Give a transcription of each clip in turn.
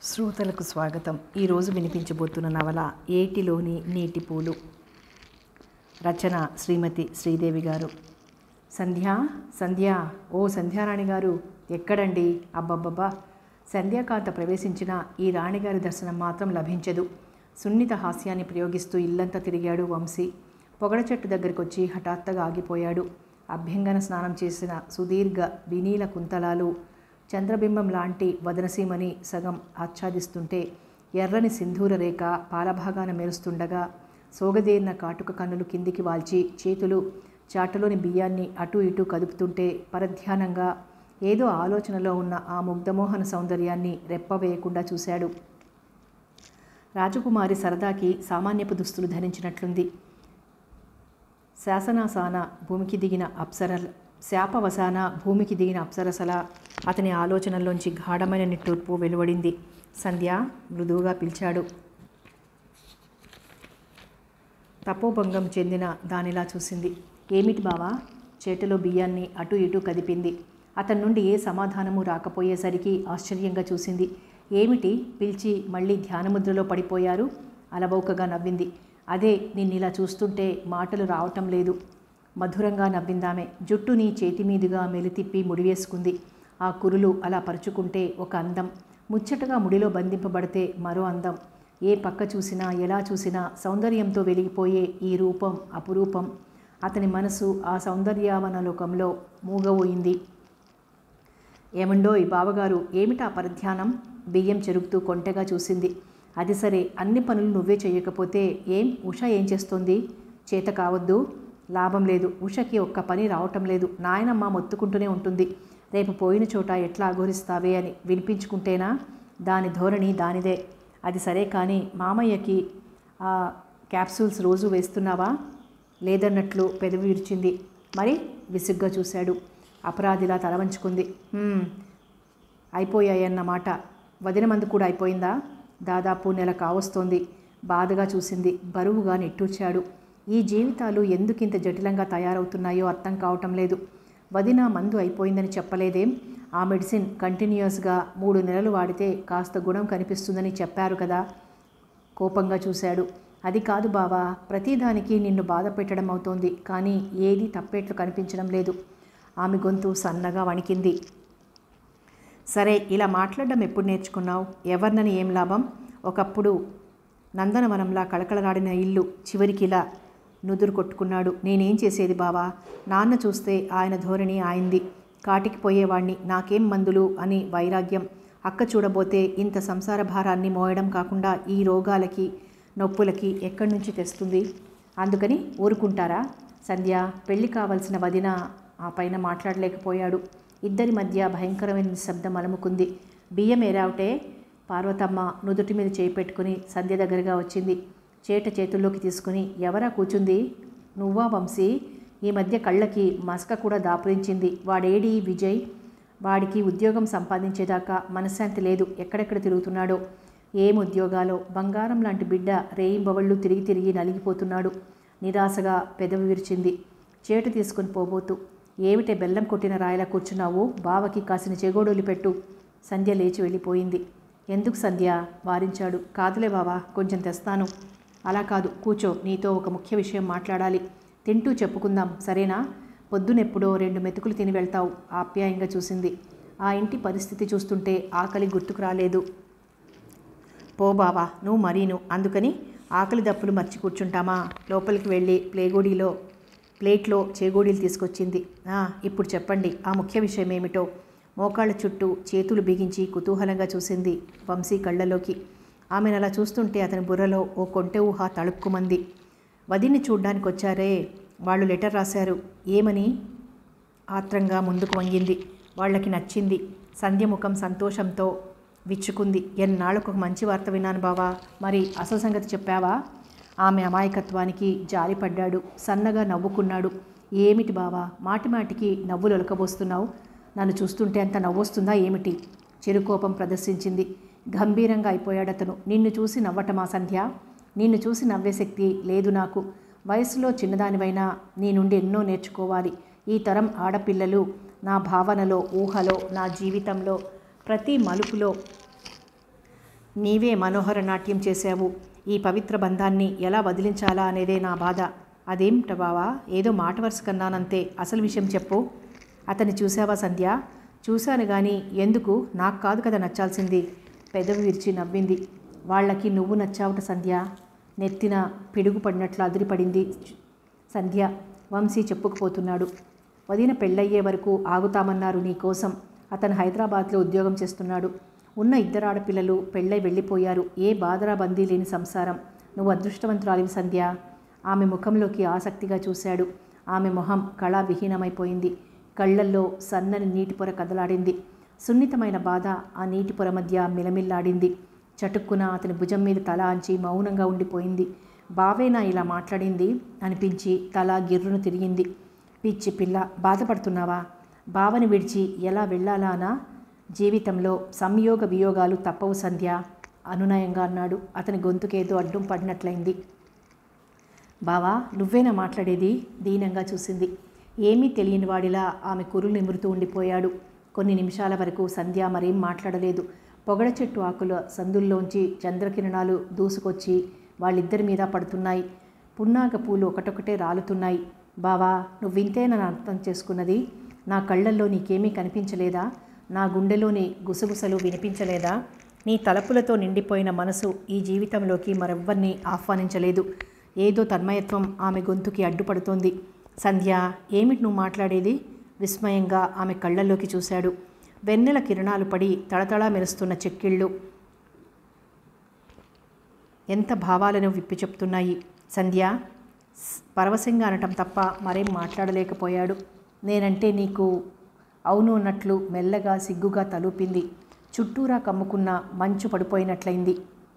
శ్రోతలకు స్వాగతం. ఈరోజు వినిపించబోతున్న నవల ఏటిలోని నీటి పూలు. రచన శ్రీమతి శ్రీదేవి గారు. సంధ్య ఓ సంధ్యారాణి గారు ఎక్కడండి? అబ్బబ్బబ్బా! సంధ్యాకాంత ప్రవేశించిన ఈ రాణిగారి దర్శనం మాత్రం లభించదు. సున్నిత హాస్యాన్ని ప్రయోగిస్తూ ఇల్లంతా తిరిగాడు వంశీ. పొగడ చెట్టు దగ్గరికి వచ్చి హఠాత్తుగా ఆగిపోయాడు. అభ్యంగన స్నానం చేసిన సుదీర్ఘ వినీల కుంతలాలు చంద్రబింబం లాంటి వదనసీమని సగం ఆచ్ఛాదిస్తుంటే, ఎర్రని సింధూర రేఖ పాలభాగాన మెరుస్తుండగా సోగదేరిన కాటుక కన్నులు కిందికి వాల్చి చేతులు చాటలోని బియ్యాన్ని అటూ ఇటూ కదుపుతుంటే పరధ్యానంగా ఏదో ఆలోచనలో ఉన్న ఆ ముగ్ధమోహన సౌందర్యాన్ని రెప్పవేయకుండా చూశాడు. రాజకుమారి సరదాకి సామాన్యపు దుస్తులు ధరించినట్లుంది. శాపవసాన భూమికి దిగిన అప్సరసల అతని ఆలోచనల్లోంచి గాఢమైన నిట్టూర్పు వెలువడింది. సంధ్య మృదువుగా పిలిచాడు. తపోభంగం చెందిన దానిలా చూసింది. ఏమిటి బావా? చేతిలో బియ్యాన్ని అటూ ఇటూ కదిపింది. అతని నుండి ఏ సమాధానము రాకపోయేసరికి ఆశ్చర్యంగా చూసింది. ఏమిటి పిలిచి మళ్ళీ ధ్యానముద్రలో పడిపోయారు? అలవౌకగా నవ్వింది. అదే నిన్నిలా చూస్తుంటే మాటలు రావటం లేదు. మధురంగా నవ్విందామె. జుట్టుని చేతిమీదుగా మెలితిప్పి ముడివేసుకుంది. ఆ కురులు అలా పరుచుకుంటే ఒక అందం, ముచ్చటగా ముడిలో బంధింపబడితే మరో అందం. ఏ పక్క చూసినా ఎలా చూసినా సౌందర్యంతో వెలిగిపోయే ఈ రూపం అపురూపం. అతని మనసు ఆ సౌందర్యావనలోకంలో మూగబోయింది. ఏమండోయ్ బావగారు, ఏమిటా పరధ్యానం? బియ్యం చెరుగుతూ కొంటెగా చూసింది. అది సరే, అన్ని పనులు నువ్వే చేయకపోతే ఉష ఏం చేస్తోంది? చేత కావద్దు. లాభం లేదు. ఉషకి ఒక్క పని రావటం లేదు. నాయనమ్మ మొత్తుకుంటూనే ఉంటుంది. రేపు పోయిన చోట ఎట్లా అఘోరిస్తావే అని వినిపించుకుంటేనా? దాని ధోరణి దానిదే. అది సరే కానీ మామయ్యకి ఆ క్యాప్సూల్స్ రోజు వేస్తున్నావా? లేదన్నట్లు పెదవి విరిచింది. మరి? విసుగ్గా చూశాడు. అపరాధిలా తలవంచుకుంది. అయిపోయాయన్నమాట. వదిన మందు కూడా అయిపోయిందా? దాదాపు నెల కావస్తోంది. బాధగా చూసింది. బరువుగా నిట్టూర్చాడు. ఈ జీవితాలు ఎందుకింత జటిలంగా తయారవుతున్నాయో అర్థం కావటం లేదు. వదిన మందు అయిపోయిందని చెప్పలేదేం? ఆ మెడిసిన్ కంటిన్యూస్గా 3 నెలలు వాడితే కాస్త గుణం కనిపిస్తుందని చెప్పారు కదా. కోపంగా చూశాడు. అది కాదు బావా, ప్రతిదానికి నిన్ను బాధ పెట్టడం అవుతోంది, కానీ ఏది తప్పేట్లు కనిపించడం లేదు. ఆమె గొంతు సన్నగా వణికింది. సరే, ఇలా మాట్లాడడం ఎప్పుడు నేర్చుకున్నావు? ఎవరినని ఏం లాభం? ఒకప్పుడు నందనవనంలా కళకళలాడిన ఇల్లు చివరికి ఇలా నుదురు కొట్టుకున్నాడు. నేనేం చేసేది బావా? నాన్న చూస్తే ఆయన ధోరణి ఆయింది. కాటికి పోయేవాణ్ణి, నాకేం మందులు అని వైరాగ్యం. అక్క చూడబోతే ఇంత సంసార భారాన్ని మోయడం కాకుండా ఈ రోగాలకి నొప్పులకి ఎక్కడి నుంచి తెస్తుంది? అందుకని ఊరుకుంటారా? సంధ్య పెళ్లి కావలసిన వదిన ఆ పైన మాట్లాడలేకపోయాడు. ఇద్దరి మధ్య భయంకరమైన నిశ్శబ్దం అలముకుంది. బియ్యం ఏరావుటే? పార్వతమ్మ నుదుటి మీద చేయి పెట్టుకుని సంధ్య దగ్గరగా వచ్చింది. చేట చేతుల్లోకి తీసుకుని, ఎవరా కూర్చుంది? నువ్వా వంశీ? ఈ మధ్య కళ్ళకి మసక కూడా దాపురించింది. వాడేడి విజయ్? వాడికి ఉద్యోగం సంపాదించేదాకా మనశ్శాంతి లేదు. ఎక్కడెక్కడ తిరుగుతున్నాడో. ఏం ఉద్యోగాలో? బంగారం లాంటి బిడ్డ రేయింబవళ్ళు తిరిగి తిరిగి నలిగిపోతున్నాడు. నిరాశగా పెదవి విరిచింది. చేటు తీసుకుని పోబోతూ, ఏమిటే బెల్లం కొట్టిన రాయిలా కూర్చున్నావు? బావకి కాసిన చెగోడోలి పెట్టు. సంధ్య లేచి వెళ్ళిపోయింది. ఎందుకు సంధ్య? వారించాడు. కాదులే బావా, కొంచెం తెస్తాను. అలా కాదు, కూర్చో, నీతో ఒక ముఖ్య విషయం మాట్లాడాలి. తింటూ చెప్పుకుందాం, సరేనా? పొద్దునెప్పుడో 2 మెతుకులు తిని వెళ్తావు. ఆప్యాయంగా చూసింది. ఆ ఇంటి పరిస్థితి చూస్తుంటే ఆకలి గుర్తుకు రాలేదు. పో బావా, నువ్వు మరీను. అందుకని ఆకలి దప్పులు మర్చి కూర్చుంటామా? లోపలికి వెళ్ళి ప్లేట్లో చేగోడీలు తీసుకొచ్చింది. ఇప్పుడు చెప్పండి, ఆ ముఖ్య విషయం ఏమిటో? మోకాళ్ళ చుట్టూ చేతులు బిగించి కుతూహలంగా చూసింది వంశీ కళ్ళలోకి. ఆమెను అలా చూస్తుంటే అతని బుర్రలో ఓ కొంటె ఊహ తళుక్కుమంది. వదిన్ని చూడ్డానికి వచ్చారే, వాళ్ళు లెటర్ రాశారు. ఏమని? ఆత్రంగా ముందుకు వంగింది. వాళ్ళకి నచ్చింది. సంధ్య ముఖం సంతోషంతో విచ్చుకుంది. ఎన్నాళ్ళకు ఒక మంచి వార్త విన్నాను బావా. మరి అసలు సంగతి చెప్పావా? ఆమె అమాయకత్వానికి జాలిపడ్డాడు. సన్నగా నవ్వుకున్నాడు. ఏమిటి బావా, మాటిమాటికి నవ్వులు ఒలకబోస్తున్నావు? నన్ను చూస్తుంటే అంత నవ్వొస్తుందా ఏమిటి? చిరుకోపం ప్రదర్శించింది. గంభీరంగా అయిపోయాడతను. నిన్ను చూసి నవ్వటమా సంధ్య? నిన్ను చూసి నవ్వే శక్తి లేదు నాకు. వయసులో చిన్నదానివైనా నీ నుండి ఎన్నో నేర్చుకోవాలి. ఈ తరం ఆడపిల్లలు నా భావనలో, ఊహలో, నా జీవితంలో ప్రతి మలుపులో నీవే మనోహర నాట్యం చేశావు. ఈ పవిత్ర బంధాన్ని ఎలా వదిలించాలా అనేదే నా బాధ. అదేమిట బావా, ఏదో మాట వరుస కన్నానంతే, అసలు విషయం చెప్పు. అతన్ని చూసావా సంధ్య? చూశాను కానీ ఎందుకు? నాకు కాదు కదా నచ్చాల్సింది. పెదవి విరిచి నవ్వింది. వాళ్ళకి నువ్వు నచ్చావుట సంధ్య. నెత్తిన పిడుగు పడినట్లు అదిరిపడింది సంధ్య. వంశీ చెప్పుకుపోతున్నాడు. వదిన పెళ్ళయ్యే వరకు ఆగుతామన్నారు నీ కోసం. అతను హైదరాబాద్లో ఉద్యోగం చేస్తున్నాడు. ఉన్న 2 ఆడపిల్లలు పెళ్ళై వెళ్ళిపోయారు. ఏ బాధరా బందీ లేని సంసారం. నువ్వు అదృష్టవంతురాలివి సంధ్య. ఆమె ముఖంలోకి ఆసక్తిగా చూశాడు. ఆమె మొహం కళావిహీనమైపోయింది. కళ్ళల్లో సన్నని నీటి పొర కదలాడింది. సున్నితమైన బాధ ఆ నీటి పొర మధ్య మిలమిల్లాడింది. చటుక్కున అతని భుజం మీద తల అంచి మౌనంగా ఉండిపోయింది. బావేనా ఇలా మాట్లాడింది అనిపించి తల గిర్రును తిరిగింది. పిచ్చి పిల్ల, బాధపడుతున్నావా? బావని విడిచి ఎలా వెళ్ళాలానా? జీవితంలో సంయోగ వియోగాలు తప్పవు సంధ్య అనునయంగా అన్నాడు. అతని గొంతుకేదో అడ్డం పడినట్లయింది. బావా, నువ్వేనా మాట్లాడేది? దీనంగా చూసింది. ఏమీ తెలియని వాడిలా ఆమె కురులు నిమురుతూ ఉండిపోయాడు. కొన్ని నిమిషాల వరకు సంధ్య మరేం మాట్లాడలేదు. పొగడ చెట్టు ఆకుల సందుల్లోంచి చంద్రకిరణాలు దూసుకొచ్చి వాళ్ళిద్దరి మీద పడుతున్నాయి. పున్నాగ పూలు ఒకటొకటే రాలుతున్నాయి. బావా, నువ్వింతే నన్ను అర్థం చేసుకున్నది? నా కళ్ళల్లో నీకేమీ కనిపించలేదా? నా గుండెలోని గుసగుసలు వినిపించలేదా? నీ తలపులతో నిండిపోయిన మనసు ఈ జీవితంలోకి మరెవ్వరినీ ఆహ్వానించలేదు. ఏదో తన్మయత్వం ఆమె గొంతుకి అడ్డుపడుతోంది. సంధ్య, ఏమిటి నువ్వు మాట్లాడేది? విస్మయంగా ఆమె కళ్ళల్లోకి చూశాడు. వెన్నెల కిరణాలు పడి తళతళా మెరుస్తున్న చెక్కిళ్ళు ఎంత భావాలను విప్పి చెప్తున్నాయి. సంధ్య పరవశంగా అనటం తప్ప మరేం మాట్లాడలేకపోయాడు. నేనంటే నీకు అవును అన్నట్లు మెల్లగా సిగ్గుగా తలూపింది. చుట్టూరా కమ్ముకున్న మంచు పడిపోయినట్లయింది.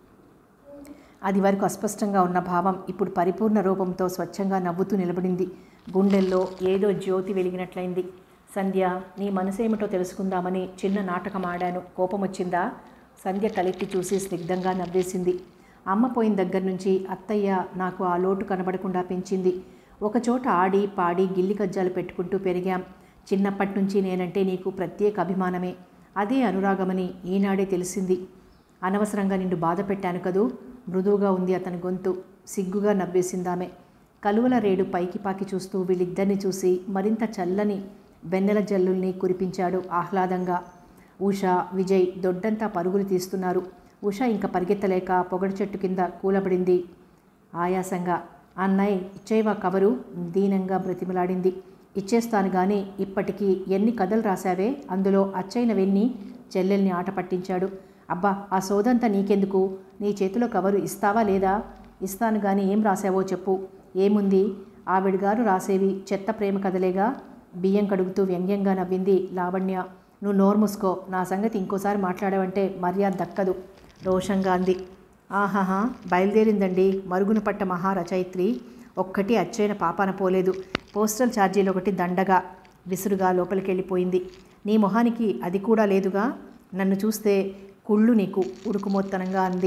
అది వరకు అస్పష్టంగా ఉన్న భావం ఇప్పుడు పరిపూర్ణ రూపంతో స్వచ్ఛంగా నవ్వుతూ నిలబడింది. గుండెల్లో ఏదో జ్యోతి వెలిగినట్లయింది. సంధ్య, నీ మనసేమిటో తెలుసుకుందామని చిన్న నాటకం ఆడాను. కోపం వచ్చిందా? సంధ్య తలెత్తి చూసి స్నిగ్ధంగా నవ్వేసింది. అమ్మ పోయిన దగ్గర నుంచి అత్తయ్య నాకు ఆ లోటు కనబడకుండా పెంచింది. ఒకచోట ఆడి పాడి గిల్లి కజ్జాలు పెట్టుకుంటూ పెరిగాం. చిన్నప్పటి నుంచి నేనంటే నీకు ప్రత్యేక అభిమానమే. అదే అనురాగమని ఈనాడే తెలిసింది. అనవసరంగా నిన్ను బాధ పెట్టాను కదూ? మృదువుగా ఉంది అతని గొంతు. సిగ్గుగా నవ్వేసిందామె. కలువల రేడు పైకి పాకి చూస్తూ వీళ్ళిద్దరిని చూసి మరింత చల్లని వెన్నెల జల్లుల్ని కురిపించాడు ఆహ్లాదంగా. ఉష, విజయ్ దొడ్డంతా పరుగులు తీస్తున్నారు. ఉష ఇంక పరిగెత్తలేక పొగడు చెట్టు కింద కూలబడింది ఆయాసంగా. అన్నయ్య, ఇచ్చేవా కవరు? దీనంగా బ్రతిమలాడింది. ఇచ్చేస్తాను గాని ఇప్పటికీ ఎన్ని కథలు రాశావే? అందులో అచ్చైనవెన్ని? చెల్లెల్ని ఆట పట్టించాడు. అబ్బా, ఆ సోదంతా నీకెందుకు? నీ చేతిలో కవరు ఇస్తావా లేదా? ఇస్తాను గాని ఏం రాశావో చెప్పు. ఏముంది? ఆవిడగారు రాసేవి చెత్త ప్రేమ కథలేగా. బియ్యం కడుగుతూ వ్యంగ్యంగా నవ్వింది లావణ్య. నువ్వు నోరు మూసుకో. నా సంగతి ఇంకోసారి మాట్లాడావంటే మర్యాద దక్కదు రోషంగా అంది. ఆహాహా, బయలుదేరిందండి మరుగున పట్ట మహారచయిత్రి. ఒక్కటి అచ్చైన పాపాన పోలేదు. పోస్టల్ ఛార్జీలు ఒకటి దండగా. విసురుగా లోపలికెళ్ళిపోయింది. నీ మొహానికి అది కూడా లేదుగా. నన్ను చూస్తే కుళ్ళు నీకు ఉడుకుమోత్తనంగా అంది.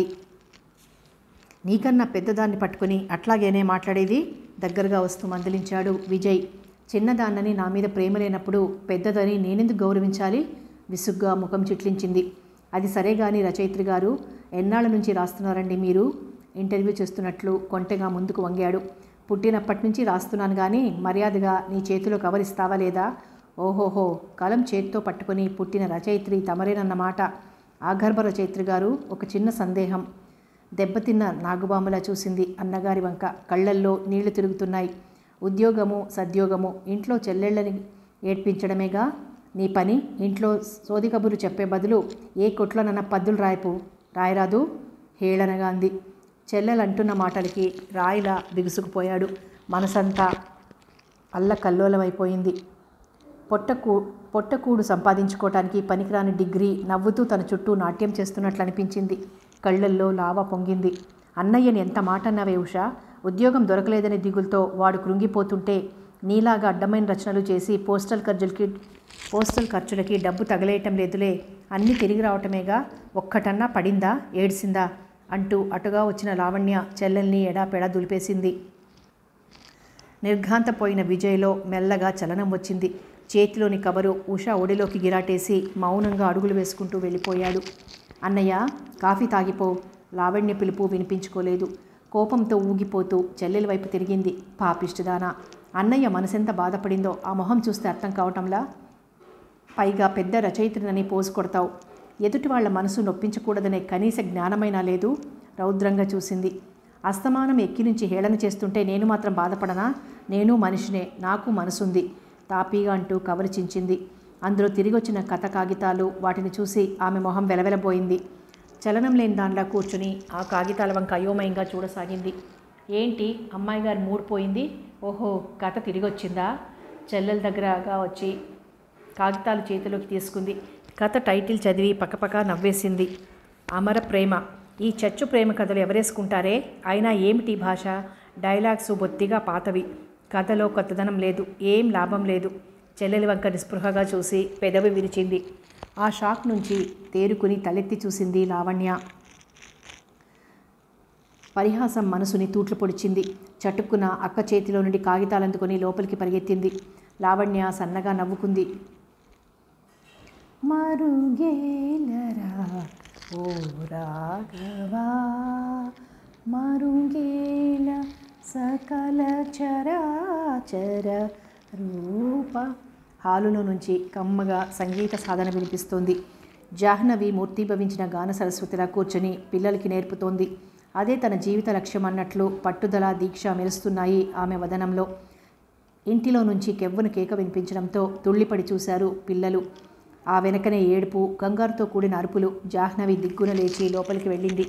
నీకన్నా పెద్దదాన్ని పట్టుకుని అట్లాగేనే మాట్లాడేది? దగ్గరగా వస్తూ మందలించాడు విజయ్. చిన్నదాన్నని నా మీద ప్రేమ లేనప్పుడు పెద్దదని నేనెందుకు గౌరవించాలి? విసుగ్గా ముఖం చిట్లించింది. అది సరే గాని రచయిత్రి గారు, ఎన్నాళ్ళ నుంచి రాస్తున్నారండి మీరు? ఇంటర్వ్యూ చేస్తున్నట్లు కొంటెగా ముందుకు వంగాడు. పుట్టినప్పటి నుంచి రాస్తున్నాను కానీ మర్యాదగా నీ చేతిలో కవర్ ఇస్తావా లేదా? ఓహోహో, కలం చేత్తో పట్టుకొని పుట్టిన రచయిత్రి తమరేనన్నమాట. ఆగర్భ రచయిత్రి గారు, ఒక చిన్న సందేహం. దెబ్బతిన్న నాగుబాములా చూసింది అన్నగారి వంక. కళ్ళల్లో నీళ్లు తిరుగుతున్నాయి. ఉద్యోగము సద్యోగము ఇంట్లో చెల్లెళ్ళని ఏడ్పించడమేగా నీ పని. ఇంట్లో సోది కబుర్లు చెప్పే బదులు ఏ కొట్లోనన్న పద్దులు రాయరాదు హేళనగా అంది. చెల్లెలంటున్న మాటలకి రాయిలా బిగుసుకుపోయాడు. మనసంతా అల్లకల్లోలమైపోయింది. పొట్టకూడు సంపాదించుకోవటానికి పనికిరాని డిగ్రీ నవ్వుతూ తన చుట్టూ నాట్యం చేస్తున్నట్లు అనిపించింది. కళ్ళల్లో లావా పొంగింది. అన్నయ్యని ఎంత మాట అన్నావే ఉషా? ఉద్యోగం దొరకలేదనే దిగులతో వాడు కృంగిపోతుంటే నీలాగా అడ్డమైన రచనలు చేసి పోస్టల్ ఖర్చులకి డబ్బు తగలేయటం లేదులే. అన్నీ తిరిగి రావటమేగా. ఒక్కటన్నా పడిందా? ఏడ్సిందా? అంటూ అటుగా వచ్చిన లావణ్య చెల్లెల్ని ఎడాపెడా దులిపేసింది. నిర్ఘాంతపోయిన విజయ్లో మెల్లగా చలనం వచ్చింది. చేతిలోని కవరు ఉషా ఒడిలోకి గిరాటేసి మౌనంగా అడుగులు వేసుకుంటూ వెళ్ళిపోయాడు. అన్నయ్య, కాఫీ తాగిపో. లావణ్య పిలుపు వినిపించుకోలేదు. కోపంతో ఊగిపోతూ చెల్లెలి వైపు తిరిగింది. పాపిష్టిదానా! అన్నయ్య మనసెంత బాధపడిందో ఆ మొహం చూస్తే అర్థం కావటంలా. పైగా పెద్ద రచయిత్రినని పోజు కొడతావు. ఎదుటి వాళ్ల మనసు నొప్పించకూడదనే కనీస జ్ఞానమైనా లేదు. రౌద్రంగా చూసింది. అస్తమానం ఎక్కి నుంచి హేళన చేస్తుంటే నేను మాత్రం బాధపడనా? నేను మనిషినే, నాకు మనసుంది. తాపీగా అంటూ కవరు చించింది. అందులో తిరిగొచ్చిన కథ కాగితాలు. వాటిని చూసి ఆమె మొహం వెలవెలబోయింది. చలనం లేని దానిలా కూర్చుని ఆ కాగితాల వంక అయోమయంగా చూడసాగింది. ఏంటి అమ్మాయి గారు మూడిపోయింది? ఓహో, కథ తిరిగొచ్చిందా? చెల్లెల దగ్గరగా వచ్చి కాగితాలు చేతిలోకి తీసుకుంది. కథ టైటిల్ చదివి పక్కపక్క నవ్వేసింది. అమర ప్రేమ. ఈ చచ్చు ప్రేమ కథలు ఎవరేసుకుంటారే? అయినా ఏమిటి భాష? డైలాగ్స్ బొత్తిగా పాతవి. కథలో కొత్తదనం లేదు. ఏం లాభం లేదు. చెల్లెలి వంక నిస్పృహగా చూసి పెదవి విరిచింది. ఆ షాక్ నుంచి తేరుకుని తలెత్తి చూసింది లావణ్య. పరిహాసం మనసుని తూట్లు పొడిచింది. చటుక్కున అక్క చేతిలో నుండి కాగితాలందుకొని లోపలికి పరిగెత్తింది. లావణ్య సన్నగా నవ్వుకుంది. మరుగేలరా ఓ రాఘవా, మరుగేల సకల చరాచర రూప. హాలులో నుంచి కమ్మగా సంగీత సాధన వినిపిస్తోంది. జాహ్నవి మూర్తిభవించిన గాన సరస్వతిలా కూర్చొని పిల్లలకి నేర్పుతోంది. అదే తన జీవిత లక్ష్యం అన్నట్లు పట్టుదల, దీక్ష మెరుస్తున్నాయి ఆమె వదనంలో. ఇంటిలో నుంచి కెవ్వున కేక వినిపించడంతో తుళ్ళిపడి చూశారు పిల్లలు. ఆ వెనకనే ఏడుపు, కంగారుతో కూడిన అరుపులు. జాహ్నవి దిగ్గున లేచి లోపలికి వెళ్ళింది.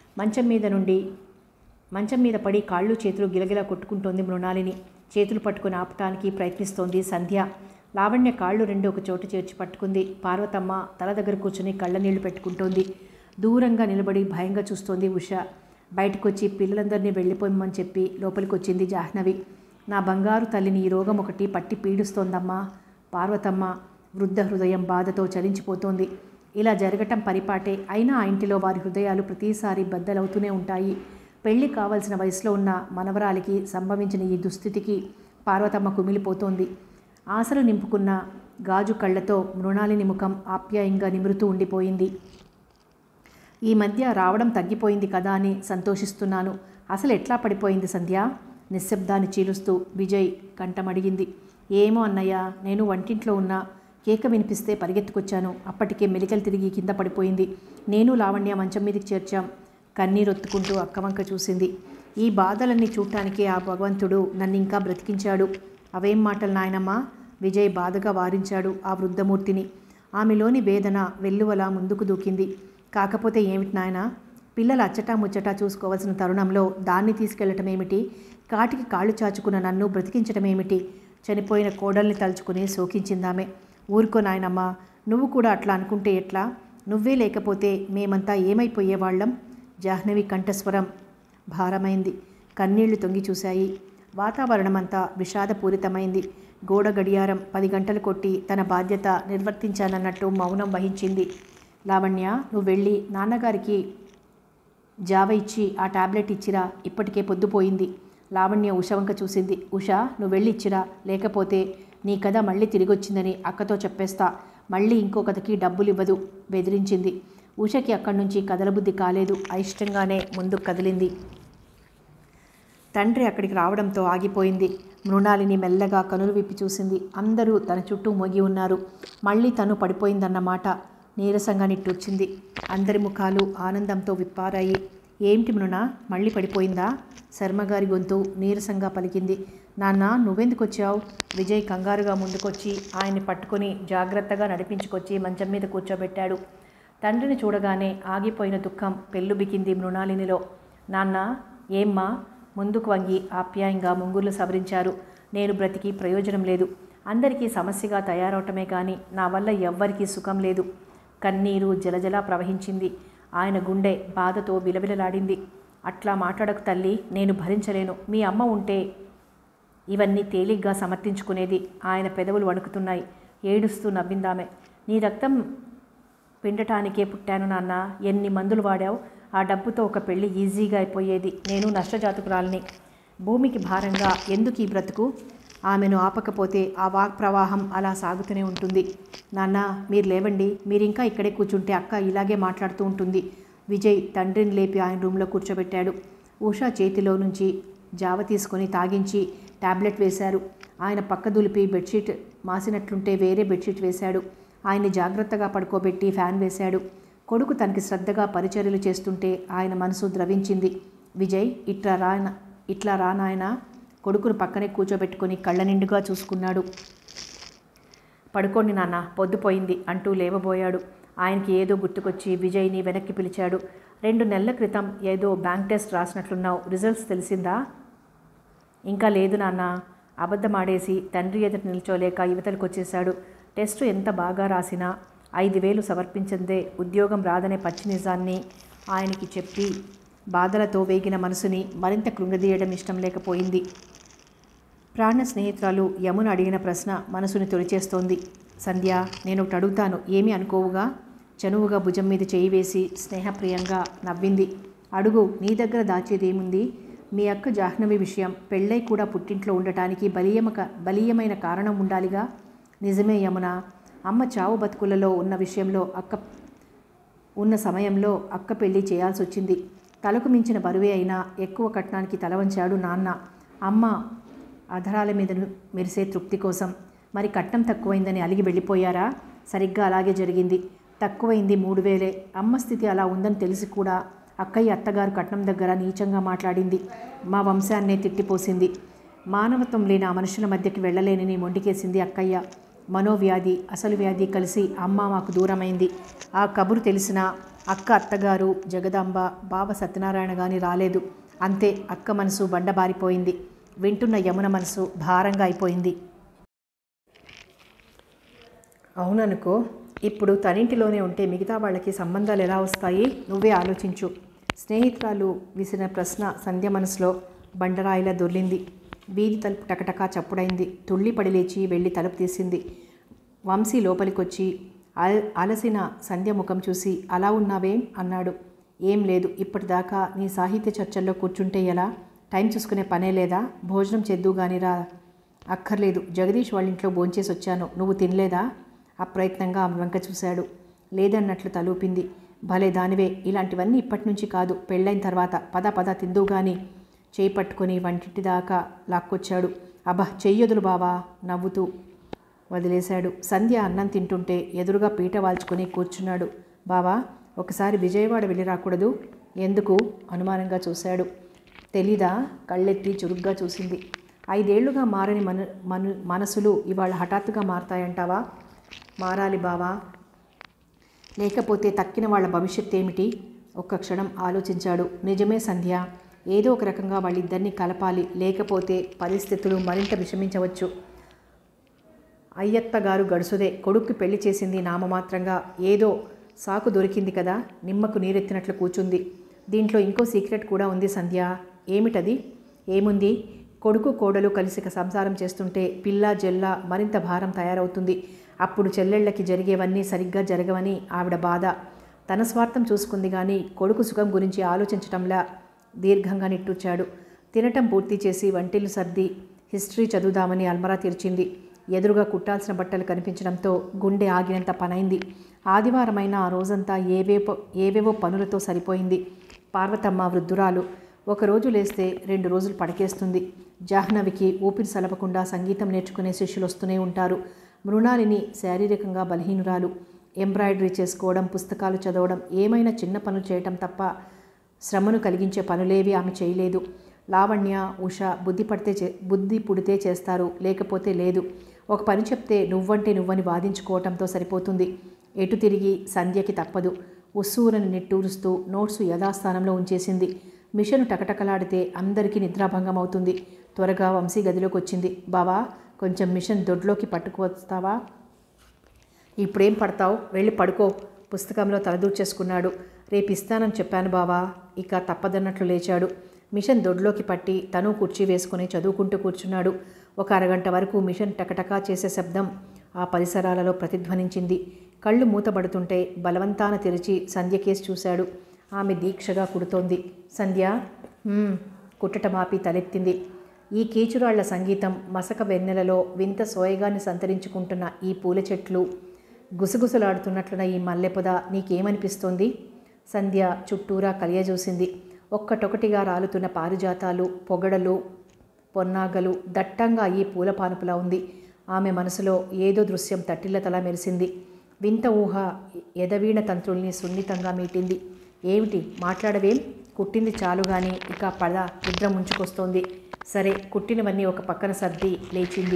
మంచం మీద పడి కాళ్ళు చేతులు గిలగిలా కొట్టుకుంటోంది మృణాలిని. చేతులు పట్టుకుని ఆపటానికి ప్రయత్నిస్తోంది సంధ్య. లావణ్య కాళ్ళు రెండు ఒక చోటు చేర్చి పట్టుకుంది. పార్వతమ్మ తల దగ్గర కూర్చుని కళ్ళ నీళ్లు పెట్టుకుంటోంది. దూరంగా నిలబడి భయంగా చూస్తోంది ఉష. బయటకొచ్చి పిల్లలందరినీ వెళ్ళిపోమని చెప్పి లోపలికి వచ్చింది జాహ్నవి. నా బంగారు తల్లిని ఈ రోగం ఒకటి పట్టి పీడిస్తోందమ్మా. పార్వతమ్మ వృద్ధ హృదయం బాధతో చలించిపోతోంది. ఇలా జరగటం పరిపాటే. అయినా ఆ ఇంటిలో వారి హృదయాలు ప్రతిసారి బద్దలవుతూనే ఉంటాయి. పెళ్లి కావాల్సిన వయసులో ఉన్న మనవరాలికి సంభవించిన ఈ దుస్థితికి పార్వతమ్మ కుమిలిపోతోంది. ఆశలు నింపుకున్న గాజు కళ్ళతో మృణాలిని ముఖం ఆప్యాయంగా నిమురుతూ ఉండిపోయింది. ఈ మధ్య రావడం తగ్గిపోయింది కదా అని సంతోషిస్తున్నాను. అసలు ఎట్లా పడిపోయింది సంధ్య? నిశ్శబ్దాన్ని చీలుస్తూ విజయ్ కంఠమడిగింది. ఏమో అన్నయ్య, నేను వంటింట్లో ఉన్నా. కేక వినిపిస్తే పరిగెత్తుకొచ్చాను. అప్పటికే మెలికలు తిరిగి కింద పడిపోయింది. నేను లావణ్య మంచం మీదకి చేర్చాం. కన్నీరొత్తుకుంటూ అక్కవంక చూసింది. ఈ బాధలన్నీ చూడటానికే ఆ భగవంతుడు నన్నింకా బ్రతికించాడు. అవేం మాటలు నాయనమ్మా? విజయ్ బాధగా వారించాడు ఆ వృద్ధమూర్తిని. ఆమెలోని వేదన వెల్లువలా ముందుకు దూకింది. కాకపోతే ఏమిటి నాయనా? పిల్లల అచ్చటా ముచ్చటా చూసుకోవాల్సిన తరుణంలో దాన్ని తీసుకెళ్లటమేమిటి? కాటికి కాళ్ళు చాచుకున్న నన్ను బ్రతికించటమేమిటి? చనిపోయిన కోడల్ని తలుచుకుని శోకించిందామె. ఊరుకో నాయనమ్మా, నువ్వు కూడా అట్లా అనుకుంటే ఎట్లా? నువ్వే లేకపోతే మేమంతా ఏమైపోయేవాళ్ళం? జాహ్నవి కంఠస్వరం భారమైంది. కన్నీళ్లు తొంగి చూశాయి. వాతావరణమంతా విషాదపూరితమైంది. గోడ గడియారం 10 గంటలు కొట్టి తన బాధ్యత నిర్వర్తించానన్నట్టు మౌనం వహించింది. లావణ్య, నువ్వు వెళ్ళి నాన్నగారికి జావ ఇచ్చి ఆ టాబ్లెట్ ఇచ్చిరా. ఇప్పటికే పొద్దుపోయింది. లావణ్య ఉష వంక చూసింది. ఉష, నువ్వు వెళ్ళి ఇచ్చిరా, లేకపోతే నీ కథ మళ్ళీ తిరిగొచ్చిందని అక్కతో చెప్పేస్తా. మళ్ళీ ఇంకో కథకి డబ్బులు ఇవ్వదు బెదిరించింది. ఉషకి అక్కడి నుంచి కదలబుద్ధి కాలేదు. అయిష్టంగానే ముందుకు కదిలింది. తండ్రి అక్కడికి రావడంతో ఆగిపోయింది. మృణాలిని మెల్లగా కనులు విప్పి చూసింది. అందరూ తన చుట్టూ మోగి ఉన్నారు. మళ్ళీ తను పడిపోయిందన్నమాట. నీరసంగా నిట్టూర్చింది. అందరి ముఖాలు ఆనందంతో విప్పారాయి. ఏమిటి మృణ, మళ్ళీ పడిపోయిందా? శర్మగారి గొంతు నీరసంగా పలికింది. నాన్న, నువ్వెందుకు వచ్చావు? విజయ్ కంగారుగా ముందుకొచ్చి ఆయన్ని పట్టుకొని జాగ్రత్తగా నడిపించుకొచ్చి మంచం మీద కూర్చోబెట్టాడు. తండ్రిని చూడగానే ఆగిపోయిన దుఃఖం పెళ్ళుబికింది మృణాలినిలో. నాన్న, ఏమ్మా? ముందుకు వంగి ఆప్యాయంగా ముంగుర్లు సవరించారు. నేను బ్రతికి ప్రయోజనం లేదు. అందరికీ సమస్యగా తయారవటమే కానీ నా వల్ల ఎవ్వరికీ సుఖం లేదు. కన్నీరు జలజలా ప్రవహించింది. ఆయన గుండె బాధతో విలవిలలాడింది. అట్లా మాట్లాడకు తల్లి, నేను భరించలేను. మీ అమ్మ ఉంటే ఇవన్నీ తేలిగ్గా సమర్థించుకునేది. ఆయన పెదవులు వణుకుతున్నాయి. ఏడుస్తూ నవ్విందామె. నీ రక్తం పిండటానికే పుట్టాను నాన్న. ఎన్ని మందులు వాడావు? ఆ డబ్బుతో ఒక పెళ్లి ఈజీగా అయిపోయేది. నేను నష్టజాతకురాలిని. భూమికి భారంగా ఎందుకు ఈ బ్రతుకు? ఆమెను ఆపకపోతే ఆ వాక్ ప్రవాహం అలా సాగుతూనే ఉంటుంది. నాన్న మీరు లేవండి, మీరు ఇంకా ఇక్కడే కూర్చుంటే అక్క ఇలాగే మాట్లాడుతూ ఉంటుంది. విజయ్ తండ్రిని లేపి ఆయన రూమ్లో కూర్చోబెట్టాడు. ఉషా చేతిలో నుంచి జావ తీసుకొని తాగించి టాబ్లెట్ వేశారు. ఆయన పక్క దులిపి బెడ్షీట్ మాసినట్లుంటే వేరే బెడ్షీట్ వేశాడు. ఆయన్ని జాగ్రత్తగా పడుకోబెట్టి ఫ్యాన్ వేశాడు. కొడుకు తనకి శ్రద్ధగా పరిచర్యలు చేస్తుంటే ఆయన మనసు ద్రవించింది. విజయ్ ఇట్లా రా నాయనా. కొడుకును పక్కనే కూర్చోబెట్టుకుని కళ్ళ నిండుగా చూసుకున్నాడు. పడుకోండి నాన్న, పొద్దుపోయింది అంటూ లేవబోయాడు. ఆయనకి ఏదో గుర్తుకొచ్చి విజయ్ని వెనక్కి పిలిచాడు. 2 నెలల క్రితం ఏదో బ్యాంక్ టెస్ట్ రాసినట్లున్నావు, రిజల్ట్స్ తెలిసిందా? ఇంకా లేదు నాన్న. అబద్ధమాడేసి తండ్రి ఎదుట నిల్చోలేక యువతలకు వచ్చేశాడు. టెస్టు ఎంత బాగా రాసినా 5,000 సమర్పించిందే ఉద్యోగం రాదనే పచ్చి నిజాన్ని ఆయనకి చెప్పి బాధలతో వేగిన మనసుని మరింత కృంగదీయడం ఇష్టం లేకపోయింది. ప్రాణ స్నేహితురాలు యమున అడిగిన ప్రశ్న మనసుని తొలిచేస్తోంది. సంధ్య, నేను ఒకటి అడుగుతాను, ఏమీ అనుకోవుగా? చనువుగా భుజం మీద చేయి వేసి స్నేహప్రియంగా నవ్వింది. అడుగు, నీ దగ్గర దాచేదేముంది? మీ అక్క జాహ్నవి విషయం, పెళ్ళై కూడా పుట్టింట్లో ఉండటానికి బలీయమైన కారణం ఉండాలిగా. నిజమే యమున, అమ్మ చావు బతుకులలో ఉన్న సమయంలో అక్క పెళ్లి చేయాల్సి వచ్చింది. తలకు మించిన బరువే అయినా ఎక్కువ కట్నానికి తల వంచాడు నాన్న. అమ్మ అధరాల మీద మెరిసే తృప్తి కోసం. మరి కట్నం తక్కువైందని అలిగి వెళ్ళిపోయారా? సరిగ్గా అలాగే జరిగింది. తక్కువైంది 3,000. అమ్మ స్థితి అలా ఉందని తెలిసి కూడా అక్కయ్య అత్తగారు కట్నం దగ్గర నీచంగా మాట్లాడింది. మా వంశాన్నే తిట్టిపోసింది. మానవత్వం లేని ఆ మనుషుల మధ్యకి వెళ్ళలేనని మొండికేసింది అక్కయ్య. మనోవ్యాధి, అసలు వ్యాధి కలిసి అమ్మ మాకు దూరమైంది. ఆ కబురు తెలిసిన అక్క అత్తగారు జగదాంబ, బావ సత్యనారాయణ గాని రాలేదు. అంతే, అక్క మనసు బండబారిపోయింది. వింటున్న యమున మనసు భారంగా అయిపోయింది. అవుననుకో, ఇప్పుడు తనింటిలోనే ఉంటే మిగతా వాళ్ళకి సంబంధాలు ఎలా వస్తాయి? నువ్వే ఆలోచించు. స్నేహితురాలు విసిరిన ప్రశ్న సంధ్య మనసులో బండరాయిలా దొర్లింది. వీధి తలుపు టకటకా చప్పుడైంది. తుళ్ళిపడి లేచి వెళ్ళి తలుపు తీసింది. వంశీ లోపలికొచ్చి అలసిన సంధ్య ముఖం చూసి అలా ఉన్నావేం అన్నాడు. ఏం లేదు, ఇప్పటిదాకా నీ సాహిత్య చర్చల్లో కూర్చుంటే ఎలా? టైం చూసుకునే పనే లేదా? భోజనం చేద్దుగాని రా. అక్కర్లేదు, జగదీష్ వాళ్ళ ఇంట్లో భోంచేసి వచ్చాను. నువ్వు తినలేదా? అప్రయత్నంగా ఆమె వెంక చూశాడు. లేదన్నట్లు తలూపింది. భలే దానివే, ఇలాంటివన్నీ ఇప్పటి నుంచి కాదు, పెళ్ళైన తర్వాత. పద తిందుగాని చేయి పట్టుకొని వంటింటి దాకా లాక్కొచ్చాడు. అబ్బా, చెయ్యొదులు బావా, నవ్వుతూ వదిలేశాడు. సంధ్య అన్నం తింటుంటే ఎదురుగా పీట వాల్చుకొని కూర్చున్నాడు. బావా, ఒకసారి విజయవాడ వెళ్ళి రాకూడదు? ఎందుకు? అనుమానంగా చూశాడు. తెలీదా? కళ్ళెత్తి చురుగ్గా చూసింది. 5 ఏళ్లుగా మారని మనసులు ఇవాళ హఠాత్తుగా మారతాయంటావా? మారాలి బావా, లేకపోతే తక్కిన వాళ్ళ భవిష్యత్తు ఏమిటి? ఒక్క క్షణం ఆలోచించాడు. నిజమే సంధ్య, ఏదో ఒక రకంగా వాళ్ళిద్దరినీ కలపాలి, లేకపోతే పరిస్థితులు మరింత విషమించవచ్చు. అయ్యత్త గారు గడుసుదే, కొడుక్కి పెళ్లి చేసింది నామమాత్రంగా. ఏదో సాకు దొరికింది కదా, నిమ్మకు నీరెత్తినట్లు కూర్చుంది. దీంట్లో ఇంకో సీక్రెట్ కూడా ఉంది సంధ్య. ఏమిటది? ఏముంది? కొడుకు కోడలు కలిసి సంసారం చేస్తుంటే పిల్ల జల్ల మరింత భారం తయారవుతుంది. అప్పుడు చెల్లెళ్ళకి జరిగేవన్నీ సరిగ్గా జరగవని ఆవిడ బాధ. తన స్వార్థం చూసుకుంది కానీ కొడుకు సుఖం గురించి ఆలోచించటంలా దీర్ఘంగా నిట్టూర్చాడు. తినటం పూర్తి చేసి వంటిల్లు సర్ది హిస్టరీ చదువుదామని అల్మరా తెరిచింది. ఎదురుగా కుట్టాల్సిన బట్టలు కనిపించడంతో గుండె ఆగినంత పనైంది. ఆదివారమైన ఆ రోజంతా ఏవేవో పనులతో సరిపోయింది. పార్వతమ్మ వృద్ధురాలు. ఒకరోజు లేస్తే 2 రోజులు పడకేస్తుంది. జాహ్నవికి ఊపిరి సలపకుండా సంగీతం నేర్చుకునే శిష్యులు వస్తూనే ఉంటారు. మృణాలిని శారీరకంగా బలహీనురాలు. ఎంబ్రాయిడరీ చేసుకోవడం, పుస్తకాలు చదవడం, ఏమైనా చిన్న పనులు చేయటం తప్ప శ్రమను కలిగించే పనులేవి ఆమె చేయలేదు. లావణ్య, ఉష బుద్ధి పుడితే చేస్తారు, లేకపోతే లేదు. ఒక పని చెప్తే నువ్వంటే నువ్వని వాదించుకోవటంతో సరిపోతుంది. ఎటు తిరిగి సంధ్యకి తప్పదు. ఉస్సూరని నిట్టూరుస్తూ నోట్సు యథాస్థానంలో ఉంచేసింది. మిషను టకటకలాడితే అందరికీ నిద్రాభంగం అవుతుంది. త్వరగా వంశీ గదిలోకి వచ్చింది. బావా, కొంచెం మిషన్ దొడ్లోకి పట్టుకువస్తావా? ఇప్పుడేం పడతావు, వెళ్ళి పడుకో. పుస్తకంలో తలదూర్చేసుకున్నాడు. రేపు ఇస్తానని చెప్పాను బావా. ఇక తప్పదన్నట్లు లేచాడు. మిషన్ దొడ్లోకి పట్టి తను కుర్చీ వేసుకుని చదువుకుంటూ కూర్చున్నాడు. ఒక అరగంట వరకు మిషన్ టకటకా చేసే శబ్దం ఆ పరిసరాలలో ప్రతిధ్వనించింది. కళ్ళు మూతబడుతుంటే బలవంతాన తెరిచి సంధ్య కేసి చూశాడు. ఆమె దీక్షగా కుడుతోంది. సంధ్య కుట్టటమాపి తలెత్తింది. ఈ కీచురాళ్ల సంగీతం, మసక వెన్నెలలో వింత సోయగాన్ని సంతరించుకుంటున్న ఈ పూల చెట్లు, గుసగుసలాడుతున్నట్లున్న ఈ మల్లెపొద నీకేమనిపిస్తోంది? సంధ్య చుట్టూరా కలియజూసింది. ఒక్కటొకటిగా రాలుతున్న పారిజాతాలు, పొగడలు, పొన్నాగలు దట్టంగా ఈ పూల పానుపులా ఉంది. ఆమె మనసులో ఏదో దృశ్యం తట్టిల్లతలా మెరిసింది. వింత ఊహ ఎదవీణ తంత్రుల్ని సున్నితంగా మీటింది. ఏమిటి మాట్లాడవేం? కుట్టింది చాలు గాని ఇక పద, నిద్ర ముంచుకొస్తోంది. సరే, కుట్టినవన్నీ ఒక పక్కన సర్ది లేచింది.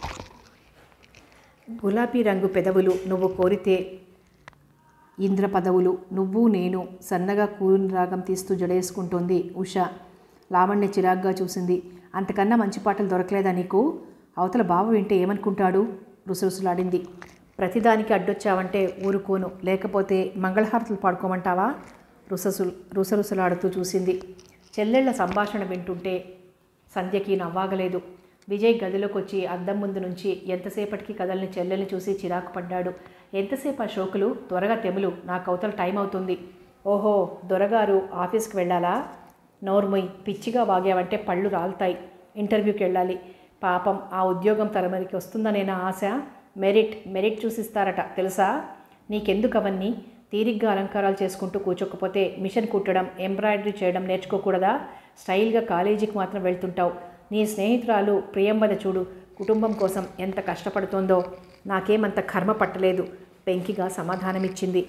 గులాబీ రంగు పెదవులు నువ్వు కోరితే ఇంద్ర పదవులు, నువ్వు నేను సన్నగా కూని రాగం తీస్తూ జడేసుకుంటోంది ఉష. లావణ్య చిరాగ్గా చూసింది. అంతకన్నా మంచి పాటలు దొరకలేదా నీకు? అవతల బావ వింటే ఏమనుకుంటాడు? రుసరుసలాడింది. ప్రతిదానికి అడ్డొచ్చావంటే ఊరుకోను, లేకపోతే మంగళహారతులు పాడుకోమంటావా? రుసరుసలాడుతూ చూసింది. చెల్లెళ్ల సంభాషణ వింటుంటే సంధ్యకి నవ్వాగలేదు. విజయ్ గదిలోకి వచ్చి అద్దం ముందు నుంచి ఎంతసేపటికి కదల్ని చెల్లెల్ని చూసి చిరాకు పడ్డాడు. ఎంతసేపు ఆ షోకులు? త్వరగా తెములు, నాకు అవతల టైం అవుతుంది. ఓహో, దొరగారు ఆఫీస్కి వెళ్ళాలా? నోర్ముయ్, పిచ్చిగా వాగావంటే పళ్ళు రాలుతాయి. ఇంటర్వ్యూకి వెళ్ళాలి. పాపం, ఆ ఉద్యోగం తరమరికి వస్తుందనేనా ఆశ? మెరిట్ చూసిస్తారట తెలుసా? నీకెందుకు అవన్నీ? తీరిగ్గా అలంకారాలు చేసుకుంటూ కూర్చోకపోతే మిషన్ కుట్టడం, ఎంబ్రాయిడరీ చేయడం నేర్చుకోకూడదా? స్టైల్గా కాలేజీకి మాత్రం వెళ్తుంటావు. నీ స్నేహితురాలు ప్రియంబద చూడు, కుటుంబం కోసం ఎంత కష్టపడుతోందో. నాకేమంత కర్మ పట్టలేదు, పెంకిగా సమాధానమిచ్చింది.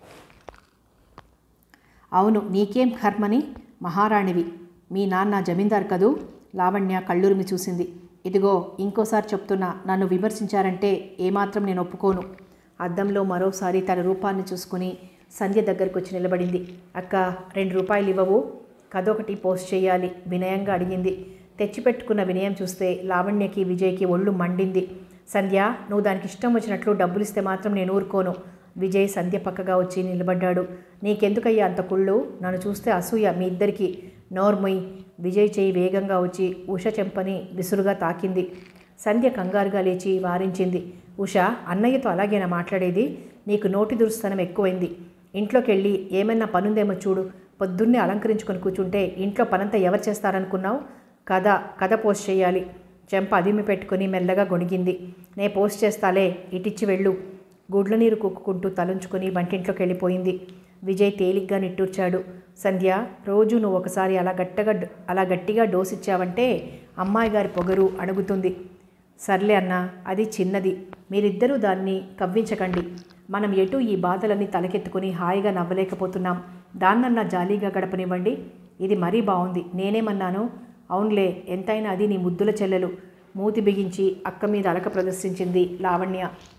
అవును, నీకేం కర్మని? మహారాణివి. మీ నాన్న జమీందార్ కదూ? లావణ్య కళ్ళురిమి చూసింది. ఇదిగో, ఇంకోసారి చెప్తున్నా, నన్ను విమర్శించారంటే ఏమాత్రం నేను ఒప్పుకోను. అద్దంలో మరోసారి తన రూపాన్ని చూసుకుని సంధ్య దగ్గరకు వచ్చి నిలబడింది. అక్క, 2 రూపాయలు ఇవ్వవు? కదొకటి పోస్ట్ చేయాలి, వినయంగా అడిగింది. తెచ్చిపెట్టుకున్న వినయం చూస్తే లావణ్యకి, విజయ్కి ఒళ్ళు మండింది. సంధ్య, నువ్వు దానికి ఇష్టం వచ్చినట్లు డబ్బులు ఇస్తే మాత్రం నేను ఊరుకోను. విజయ్ సంధ్య పక్కగా వచ్చి నిలబడ్డాడు. నీకెందుకయ్యా అంత కుళ్ళు? నన్ను చూస్తే అసూయ మీ ఇద్దరికి. నోర్ముయ్. విజయ్ చేయి వేగంగా వచ్చి ఉష చెంపని విసురుగా తాకింది. సంధ్య కంగారుగా లేచి వారించింది. ఉష, అన్నయ్యతో అలాగేనా మాట్లాడేది? నీకు నోటి దురుస్తనం ఎక్కువైంది. ఇంట్లోకి వెళ్ళి ఏమన్నా పనుందేమో చూడు. పొద్దున్నే అలంకరించుకొని కూర్చుంటే ఇంట్లో పనంతా ఎవరు చేస్తారనుకున్నావు? కథ పోస్ట్ చేయాలి. చెంప అదిమి పెట్టుకుని మెల్లగా గొణిగింది. నే పోస్ట్ చేస్తాలే, ఇటిచ్చి వెళ్ళు. గుడ్ల నీరు కుక్కుకుంటూ తలుంచుకొని వంటింట్లోకి వెళ్ళిపోయింది. విజయ్ తేలిగ్గా నిట్టూర్చాడు. సంధ్య, రోజు నువ్వు ఒకసారి అలా గట్టిగా డోసిచ్చావంటే అమ్మాయి గారి పొగరు అణుగుతుంది. సర్లే అన్నా, అది చిన్నది. మీరిద్దరూ దాన్ని కవ్వించకండి. మనం ఎటు ఈ బాధలన్నీ తలకెత్తుకుని హాయిగా నవ్వలేకపోతున్నాం. దాన్నన్నా జాలీగా గడపనివ్వండి. ఇది మరీ బాగుంది. నేనేమన్నాను? అవునులే, ఎంతైనా అది నీ ముద్దుల చెల్లెలు. మూతి బిగించి అక్క మీద అలక ప్రదర్శించింది లావణ్య.